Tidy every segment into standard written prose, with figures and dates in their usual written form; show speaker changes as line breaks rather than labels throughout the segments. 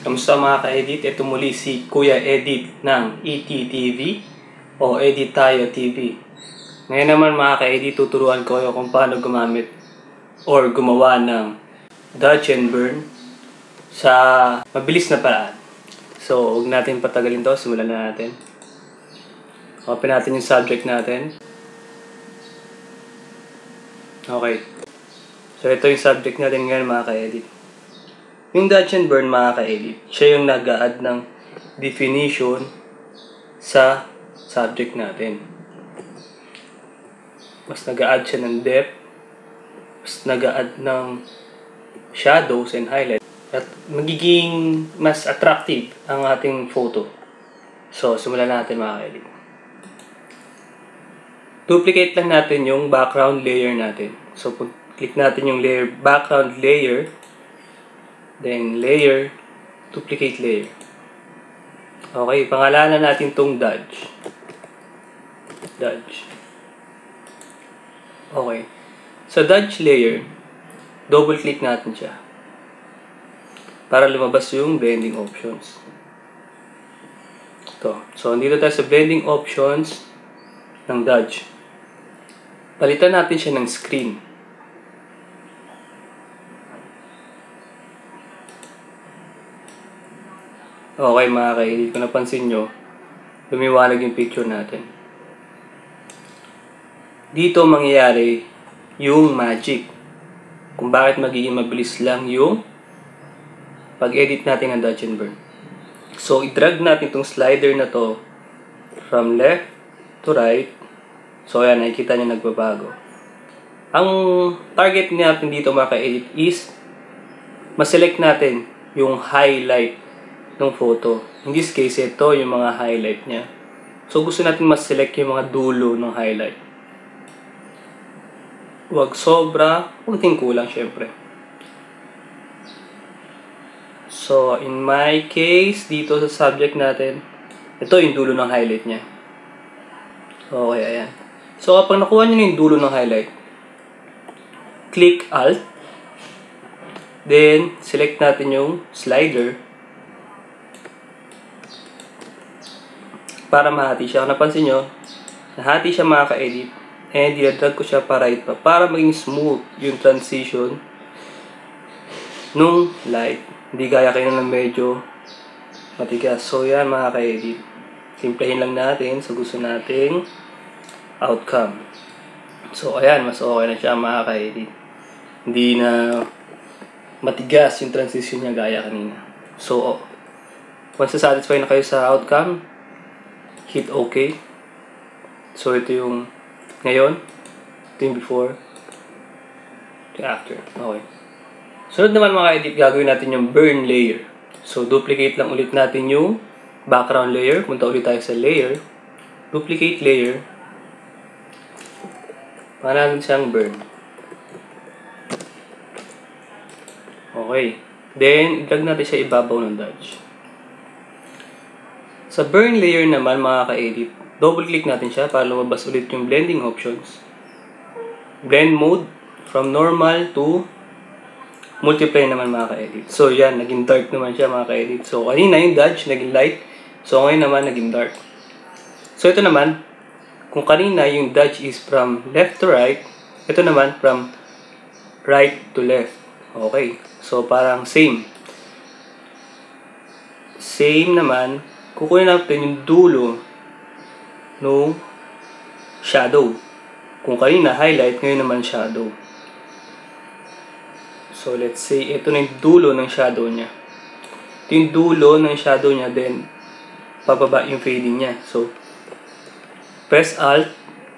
Kamusta mga ka-edit? Ito muli si Kuya Edit ng ETTV o Edit Tayo TV. Ngayon naman mga ka-edit, tuturuan ko kayo kung paano gumamit or gumawa ng dodge and burn sa mabilis na paraan. So, huwag natin patagalin to. Simulan na natin. Open natin yung subject natin. Okay. So, ito yung subject natin ngayon mga ka-edit. Yung dodge and burn mga ka-edit, siya yung nag-a-add ng definition sa subject natin. Mas nag-a-add siya ng depth, mas nag-a-add ng shadows and highlights, at magiging mas attractive ang ating photo. So, simulan natin mga ka-edit. Duplicate lang natin yung background layer natin. So, click natin yung layer, background layer, then layer, duplicate layer. Okay, pangalanan natin tong dodge. Dodge. Okay. Sa dodge layer, double click natin siya para lumabas yung blending options. Ito. So, dito tayo sa blending options ng dodge. Palitan natin siya ng screen. Okay mga ka-edit, kung napansin nyo, lumiwanag yung picture natin. Dito mangyayari yung magic. Kung bakit magiging mabilis lang yung pag-edit natin ng dodge and burn. So, i-drag natin itong slider na to from left to right. So, ayan, nakikita nyo nagbabago. Ang target natin dito mga ka-edit is ma-select natin yung highlight ng photo. In this case, ito yung mga highlight niya. So, gusto natin mas-select yung mga dulo ng highlight. Huwag sobra, huwag din kulang syempre. So, in my case, dito sa subject natin, ito yung dulo ng highlight niya. Okay, ayan. So, kapag nakuha nyo yung dulo ng highlight, click Alt, then, select natin yung slider, para mahati siya. Kung napansin nyo, nahati siya mga ka-edit. And i-drag ko siya pa right pa para maging smooth yung transition nung light. Hindi gaya kayo na medyo matigas. So yan mga ka-edit. Simplahin lang natin sa gusto nating outcome. So ayan, mas okay na siya mga ka-edit. Hindi na matigas yung transition niya gaya kanina. So once satisfied na kayo sa outcome, hit OK. So, ito yung ngayon. Ito yung before. Ito yung after. Okay. Sunod naman mga edit, gagawin natin yung burn layer. So, duplicate lang ulit natin yung background layer. Punta ulit tayo sa layer. Duplicate layer. Para natin siyang burn. Okay. Then, i-drag natin siya ibabaw ng dodge. Sa burn layer naman mga ka-edit, double click natin siya para lumabas ulit yung blending options. Blend mode from normal to multiply naman mga ka-edit. So yan, naging dark naman siya mga ka-edit. So kanina yung dodge naging light, so ngayon naman naging dark. So ito naman, kung kanina yung dodge is from left to right, ito naman from right to left. Okay, so parang same. Same naman, kukunin natin yung dulo ng shadow. Kung kanina highlight, ngayon naman shadow. So let's say, ito na yung dulo ng shadow niya. Ito yung dulo ng shadow niya, then pababa yung fading niya. So, press Alt,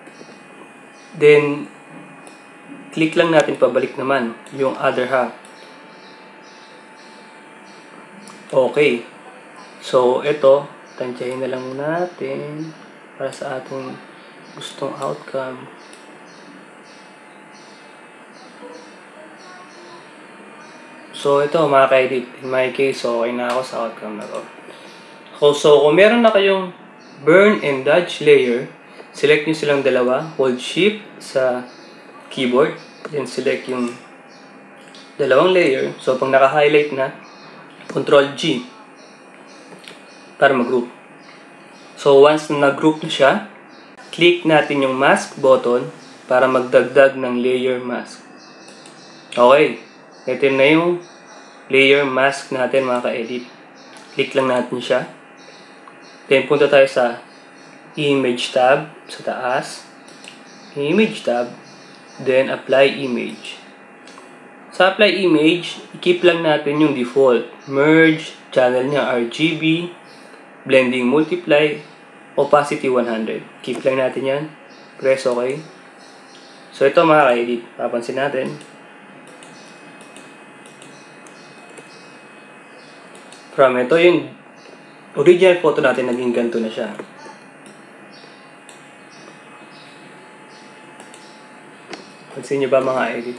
then click lang natin pabalik naman yung other half. Okay. So, ito, tansyahin na lang natin para sa ating gustong outcome. So, ito mga ka-edit. In my case, okay na ako sa outcome na to. So, kung meron na kayong burn and dodge layer, select nyo silang dalawa. Hold Shift sa keyboard. Then, select yung dalawang layer. So, pag naka-highlight na, Control G para mag-group. So once na nag-group na siya, click natin yung mask button para magdagdag ng layer mask. Okay, ito na yung layer mask natin mga ka-edit. Click lang natin siya. Then punta tayo sa image tab sa taas. Image tab. Then apply image. Sa apply image, i-keep lang natin yung default. Merge, channel niya RGB, blending multiply, opacity 100. Keep lang natin yan. Press OK. So ito mga ka-edit, papansin natin. From ito yung original photo natin, naging ganito na siya. Pansin nyo ba mga edit?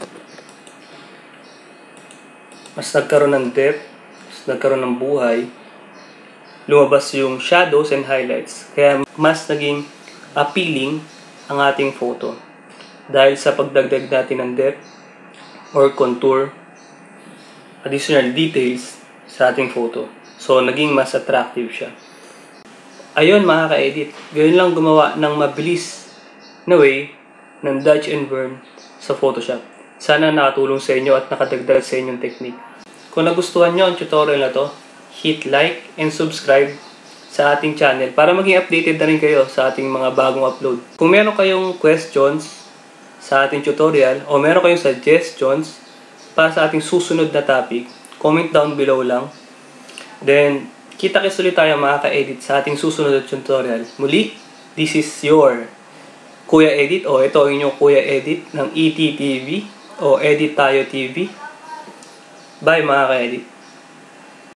Mas nagkaroon ng depth, mas nagkaroon ng buhay, lumabas yung shadows and highlights. Kaya mas naging appealing ang ating photo. Dahil sa pagdagdag natin ng depth or contour, additional details sa ating photo. So, naging mas attractive siya. Ayun mga ka-edit, gawin lang gumawa ng mabilis na way ng dodge and burn sa Photoshop. Sana nakatulong sa inyo at nakadagdag sa inyong technique. Kung nagustuhan nyo ang tutorial na to, hit like and subscribe sa ating channel para maging updated na rin kayo sa ating mga bagong upload. Kung meron kayong questions sa ating tutorial o meron kayong suggestions para sa ating susunod na topic, comment down below lang. Then, kita-kits ulit tayo mga ka-edit sa ating susunod na tutorial. Muli, this is your Kuya Edit o ito ang inyong Kuya Edit ng ETTV o Edit Tayo TV. Bye mga ka-edit.